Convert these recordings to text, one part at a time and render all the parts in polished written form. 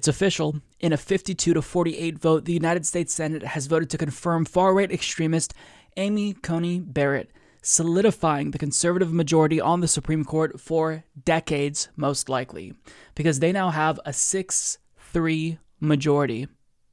It's official. In a 52-48 vote, the United States Senate has voted to confirm far-right extremist Amy Coney Barrett, solidifying the conservative majority on the Supreme Court for decades, most likely, because they now have a 6-3 majority.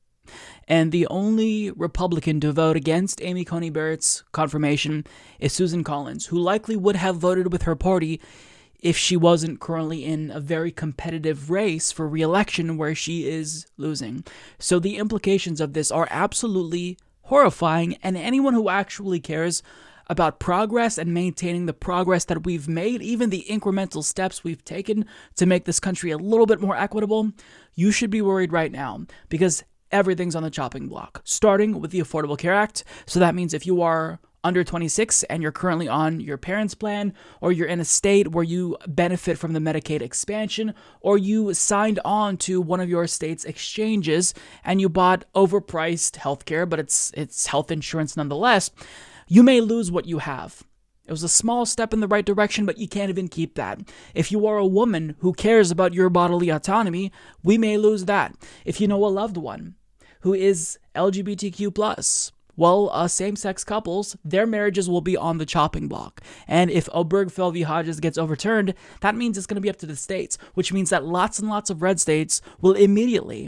And the only Republican to vote against Amy Coney Barrett's confirmation is Susan Collins, who likely would have voted with her party if she wasn't currently in a very competitive race for re-election where she is losing. So the implications of this are absolutely horrifying, and anyone who actually cares about progress and maintaining the progress that we've made, even the incremental steps we've taken to make this country a little bit more equitable, you should be worried right now, because everything's on the chopping block, starting with the Affordable Care Act. So that means if you are under 26 and you're currently on your parents' plan, or you're in a state where you benefit from the Medicaid expansion, or you signed on to one of your state's exchanges and you bought overpriced healthcare, but it's health insurance nonetheless, you may lose what you have. It was a small step in the right direction, but you can't even keep that. If you are a woman who cares about your bodily autonomy, we may lose that. If you know a loved one who is LGBTQ+, well, same-sex couples, their marriages will be on the chopping block. And if Obergefell v. Hodges gets overturned, that means it's going to be up to the states, which means that lots and lots of red states will immediately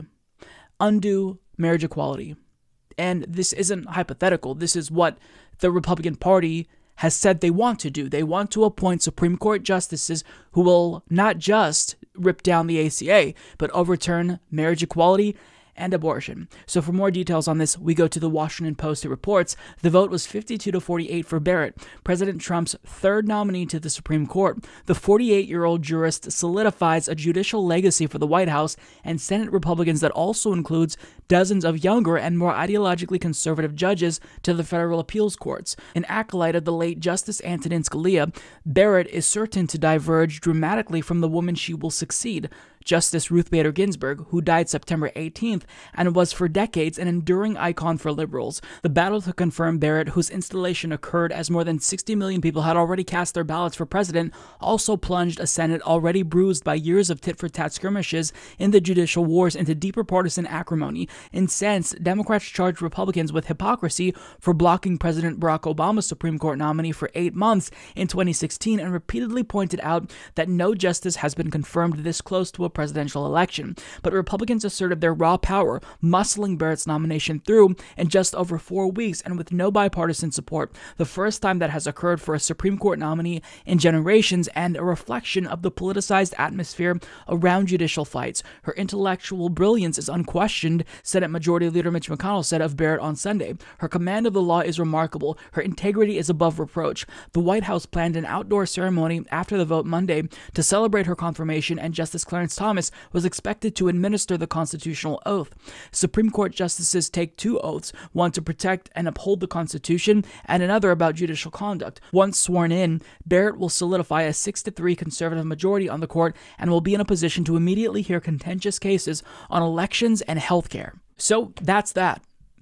undo marriage equality. And this isn't hypothetical. This is what the Republican Party has said they want to do. They want to appoint Supreme Court justices who will not just rip down the ACA, but overturn marriage equality and abortion. So for more details on this, we go to the Washington Post. It reports the vote was 52-48 for Barrett, President Trump's third nominee to the Supreme Court. The 48-year-old jurist solidifies a judicial legacy for the White House and Senate Republicans that also includes dozens of younger and more ideologically conservative judges to the federal appeals courts. An acolyte of the late Justice Antonin Scalia, Barrett is certain to diverge dramatically from the woman she will succeed, Justice Ruth Bader Ginsburg, who died September 18th and was for decades an enduring icon for liberals. The battle to confirm Barrett, whose installation occurred as more than 60 million people had already cast their ballots for president, also plunged a Senate already bruised by years of tit-for-tat skirmishes in the judicial wars into deeper partisan acrimony. Incensed, Democrats charged Republicans with hypocrisy for blocking President Barack Obama's Supreme Court nominee for 8 months in 2016 and repeatedly pointed out that no justice has been confirmed this close to a presidential election. But Republicans asserted their raw power, muscling Barrett's nomination through in just over 4 weeks and with no bipartisan support, the first time that has occurred for a Supreme Court nominee in generations, and a reflection of the politicized atmosphere around judicial fights. Her intellectual brilliance is unquestioned, Senate Majority Leader Mitch McConnell said of Barrett on Sunday. Her command of the law is remarkable. Her integrity is above reproach. The White House planned an outdoor ceremony after the vote Monday to celebrate her confirmation, and Justice Clarence Thomas was expected to administer the constitutional oath. Supreme Court justices take 2 oaths, one to protect and uphold the Constitution, and another about judicial conduct. Once sworn in, Barrett will solidify a 6-3 conservative majority on the court and will be in a position to immediately hear contentious cases on elections and healthcare. So that's that.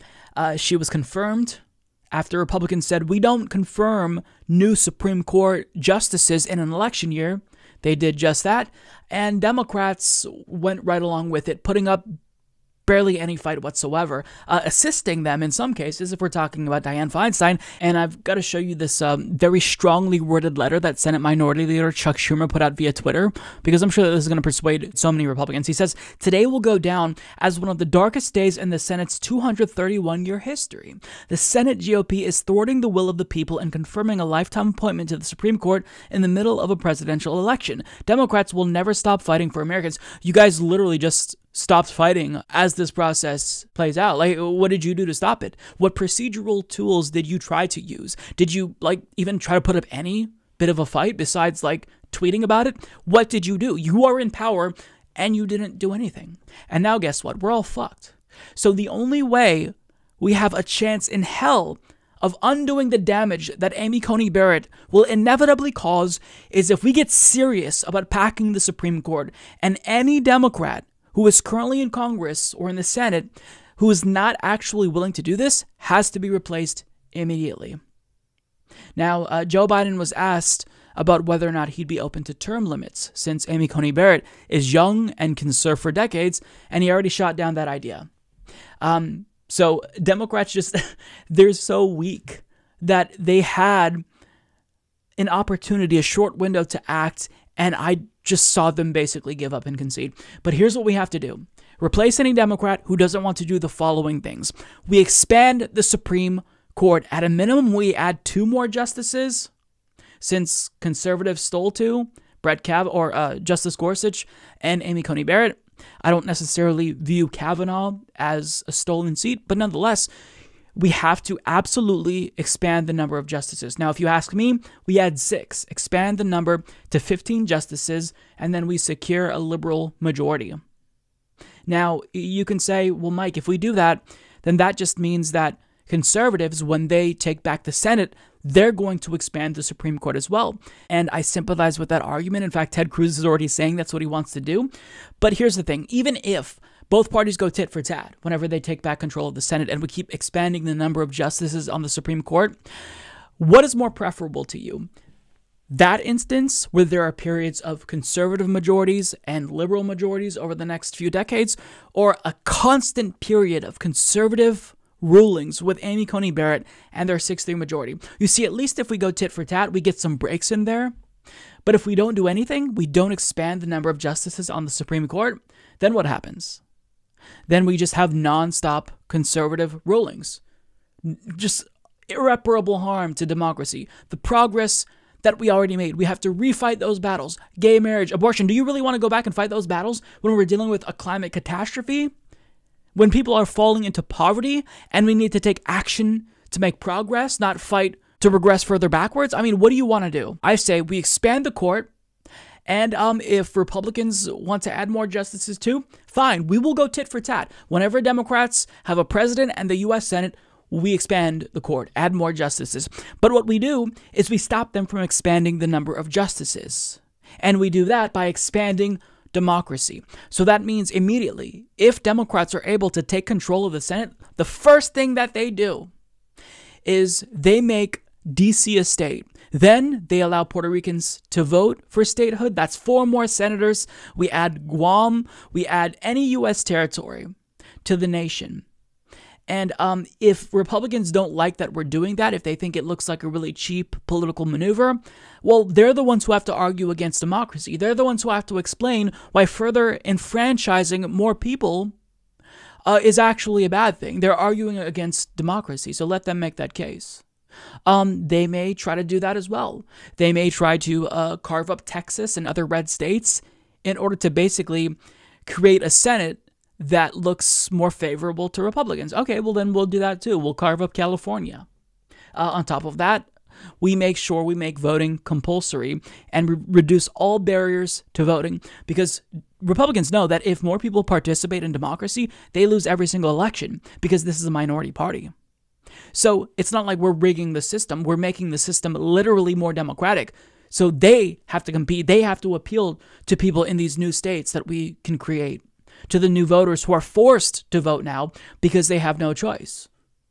She was confirmed after Republicans said, we don't confirm new Supreme Court justices in an election year. They did just that, and Democrats went right along with it, putting up barely any fight whatsoever, assisting them in some cases if we're talking about Dianne Feinstein. And I've got to show you this very strongly worded letter that Senate Minority Leader Chuck Schumer put out via Twitter, because I'm sure that this is going to persuade so many Republicans. He says, today will go down as one of the darkest days in the Senate's 231-year history. The Senate GOP is thwarting the will of the people and confirming a lifetime appointment to the Supreme Court in the middle of a presidential election. Democrats will never stop fighting for Americans. You guys literally just stopped fighting as this process plays out. Like, what did you do to stop it? What procedural tools did you try to use? Did you, even try to put up any bit of a fight besides, tweeting about it? What did you do? You are in power, and you didn't do anything. And now guess what? We're all fucked. So the only way we have a chance in hell of undoing the damage that Amy Coney Barrett will inevitably cause is if we get serious about packing the Supreme Court, and any Democrat who is currently in Congress or in the Senate who is not actually willing to do this has to be replaced immediately. Now, Joe Biden was asked about whether or not he'd be open to term limits, since Amy Coney Barrett is young and can serve for decades, and he already shot down that idea. So Democrats just, they're so weak that they had an opportunity, a short window to act, and I just saw them basically give up and concede. But here's what we have to do. Replace any Democrat who doesn't want to do the following things. We expand the Supreme Court. At a minimum, we add 2 more justices, since conservatives stole 2, Justice Gorsuch and Amy Coney Barrett. I don't necessarily view Kavanaugh as a stolen seat, but nonetheless, we have to absolutely expand the number of justices. Now, if you ask me, we add 6, expand the number to 15 justices, and then we secure a liberal majority. Now, you can say, well, Mike, if we do that, then that just means that conservatives, when they take back the Senate, they're going to expand the Supreme Court as well. And I sympathize with that argument. In fact, Ted Cruz is already saying that's what he wants to do. But here's the thing. Even if both parties go tit for tat whenever they take back control of the Senate and we keep expanding the number of justices on the Supreme Court, what is more preferable to you? That instance where there are periods of conservative majorities and liberal majorities over the next few decades, or a constant period of conservative rulings with Amy Coney Barrett and their 6-3 majority? You see, at least if we go tit for tat, we get some breaks in there. But if we don't do anything, we don't expand the number of justices on the Supreme Court, then what happens? Then we just have nonstop conservative rulings. Just irreparable harm to democracy. The progress that we already made. We have to refight those battles. Gay marriage, abortion. Do you really want to go back and fight those battles when we're dealing with a climate catastrophe? When people are falling into poverty and we need to take action to make progress, not fight to regress further backwards? I mean, what do you want to do? I say we expand the court, and if Republicans want to add more justices too, fine, we will go tit for tat. Whenever Democrats have a president and the U.S. Senate, we expand the court, add more justices. But what we do is we stop them from expanding the number of justices. And we do that by expanding democracy. So that means immediately, if Democrats are able to take control of the Senate, the first thing that they do is they make D.C. a state. Then they allow Puerto Ricans to vote for statehood. That's 4 more senators. We add Guam. We add any U.S. territory to the nation. And if Republicans don't like that we're doing that, if they think it looks like a really cheap political maneuver, well, they're the ones who have to argue against democracy. They're the ones who have to explain why further enfranchising more people is actually a bad thing. They're arguing against democracy, so let them make that case. They may try to do that as well. They may try to carve up Texas and other red states in order to basically create a Senate that looks more favorable to Republicans. Okay, well then we'll do that too. We'll carve up California. On top of that, we make sure we make voting compulsory and reduce all barriers to voting, because Republicans know that if more people participate in democracy, they lose every single election because this is a minority party. So it's not like we're rigging the system. We're making the system literally more democratic. So they have to compete. They have to appeal to people in these new states that we can create, to the new voters who are forced to vote now because they have no choice.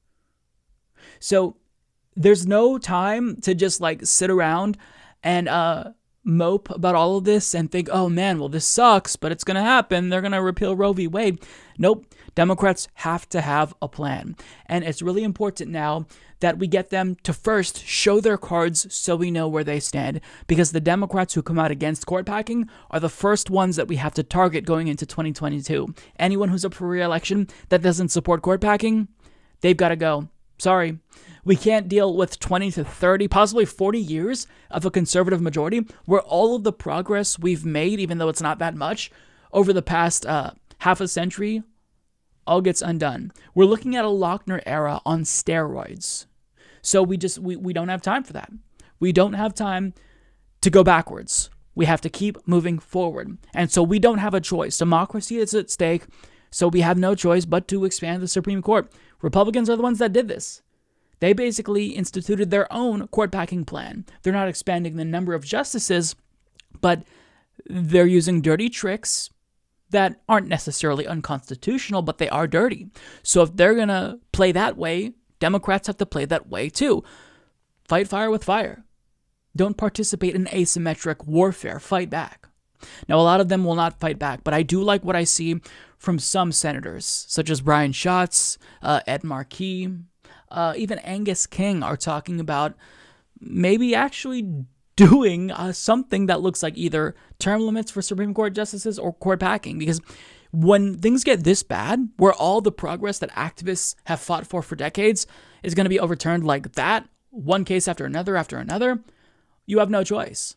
So there's no time to just like sit around and mope about all of this and think, oh man, well this sucks, but it's going to happen. They're going to repeal Roe v. Wade. Nope. Democrats have to have a plan. And it's really important now that we get them to first show their cards so we know where they stand. Because the Democrats who come out against court packing are the first ones that we have to target going into 2022. Anyone who's up for re-election that doesn't support court packing, they've got to go. Sorry. We can't deal with 20 to 30, possibly 40 years of a conservative majority where all of the progress we've made, even though it's not that much, over the past half a century, all gets undone. We're looking at a Lochner era on steroids. So we don't have time for that. We don't have time to go backwards. We have to keep moving forward. And so we don't have a choice. Democracy is at stake, so we have no choice but to expand the Supreme Court. Republicans are the ones that did this. They basically instituted their own court packing plan. They're not expanding the number of justices, but they're using dirty tricks that aren't necessarily unconstitutional, but they are dirty. So if they're going to play that way, Democrats have to play that way too. Fight fire with fire. Don't participate in asymmetric warfare. Fight back. Now, a lot of them will not fight back, but I do like what I see from some senators, such as Brian Schatz, Ed Markey, even Angus King are talking about maybe actually doing something that looks like either term limits for Supreme Court justices or court packing. Because when things get this bad, where all the progress that activists have fought for decades is going to be overturned like that, one case after another, you have no choice.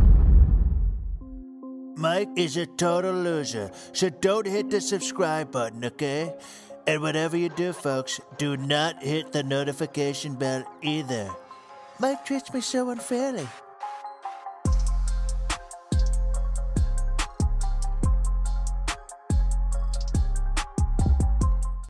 Mike is a total loser, so don't hit the subscribe button, okay? And whatever you do, folks, do not hit the notification bell either. Mike treats me so unfairly.